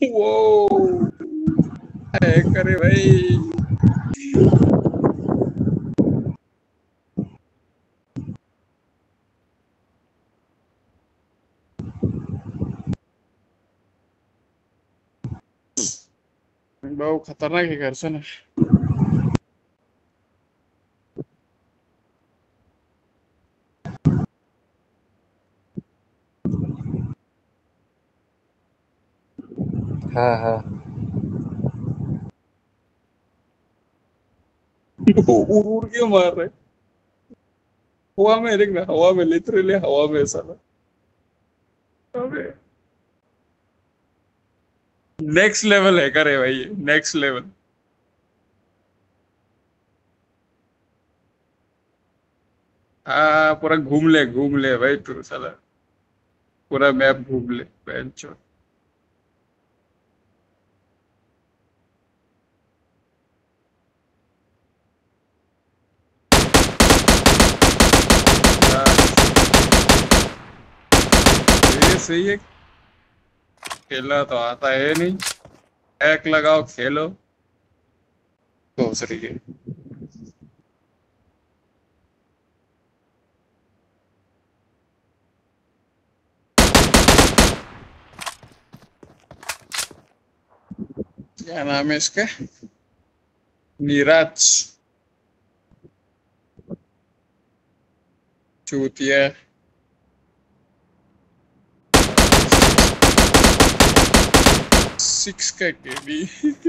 वो करे भाई। बहुत खतरनाक है घर से ना। हाँ हाँ उड़ उड़ के मार रहे हवा में, देख ना, हवा में, लिटरली हवा में साला। अबे नेक्स्ट लेवल है करे भाई, नेक्स्ट लेवल। हाँ पूरा घूम ले भाई तू साला, पूरा मैप घूम ले बेंचो। ये सही है, खेलना तो आता है नहीं, हैक लगाओ खेलो दूसरी के। क्या नाम है इसका, नीरज चूतिया। सिक्स का केडी।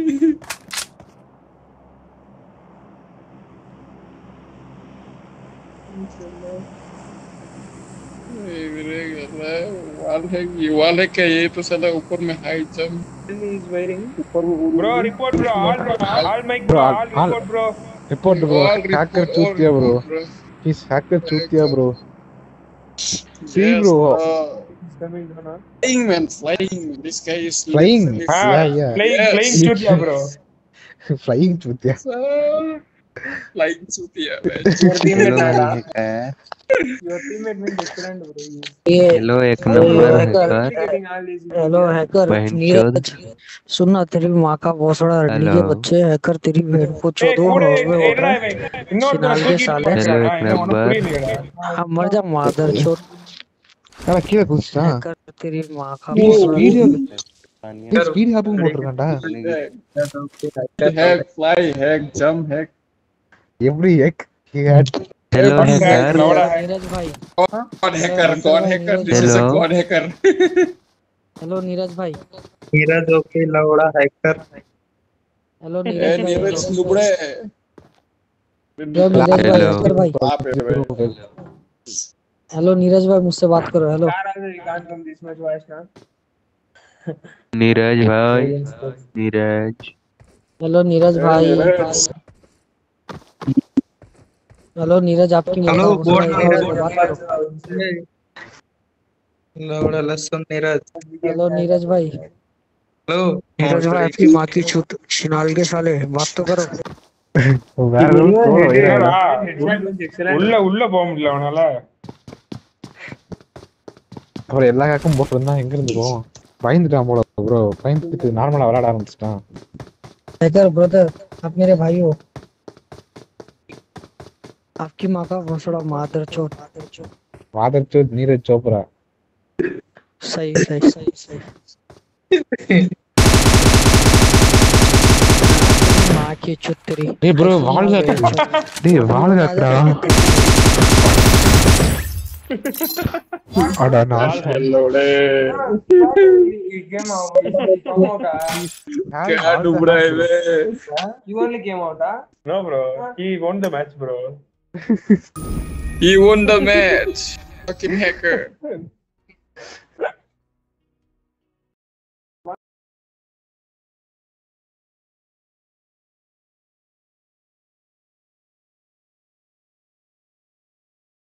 वाल है, ये वाल है क्या, ये तो साला ऊपर में high jump. Bro, report bro, all mic bro, all report bro. report bro, hacker चूतिया bro, he's hacker चूतिया bro. See bro, flying man, flying, this guy is flying, literally yeah Playing chutia bro. flying चूतिया. Flying चूतिया Your teammate है। your teammate means different bro. Hello एक नंबर hacker. Hello hacker Neeraj, सुनना तेरी माँ का भोसड़ा रडनी के बच्चे, हैकर तेरी भेड़ को चोदो के साले। हेलो एक नंबर। हाँ मर जा मादर चोद। अरे क्या कुछ ना हैकर तेरी माँ का भोसड़ा। स्पीड है वो मोटर घंटा hack, fly hack, jump hack, every hack he had. Hello hacker. Neeraj भाई कौन हैकर, कौन हैकर, दिस इज अ कौन हैकर। हेलो नीरज भाई। नीरज ओके लौड़ा हैकर। हेलो ए नीरज लुबड़े। हैकर भाई। हेलो नीरज भाई, मुझसे बात करो। हेलो नीरज भाई, नीरज। हेलो नीरज भाई। हेलो नीरज, आपकी हेलो बोल लौड़ा लसन नीरज। हेलो नीरज भाई। हेलो नीरज भाई, आपकी माँ की छूत शिनाल के साले, बात तो करो। உள்ள போக முடியல அவனால. அவர் எல்லா ஹேக்கும் போட்டு இருந்தா எங்க இருந்து போவோம், பயந்துட்டான் போல ப்ரோ, பயந்துட்டு நார்மலா விளையாட ஆரம்பிச்சிட்டான். हैकर ब्रदर, आप मेरे भाई हो। आपकी माँ का भोसड़ा मादर चोद। मादर चोद नीरज चोपड़ा। सही सही सही सही। माँ की चुत्तरी। ए ब्रो वाल गया अड़ा ना लोड़े क्या डूब रहा है बे। You only came out, huh? No bro, he won the match bro. He won the match, fucking hacker.